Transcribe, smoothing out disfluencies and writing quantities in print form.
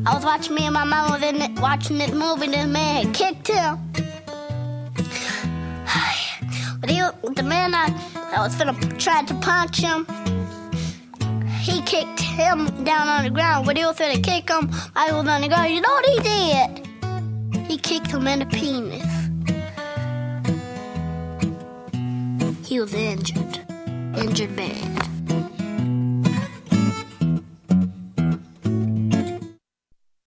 I was watching, me and my mom was in it, watching this movie. This man had kicked him. But the man I was tried to punch him. He kicked him down on the ground. When he was finna kick him, I was on the ground. You know what he did? He kicked him in the penis. He was injured. Injured bad.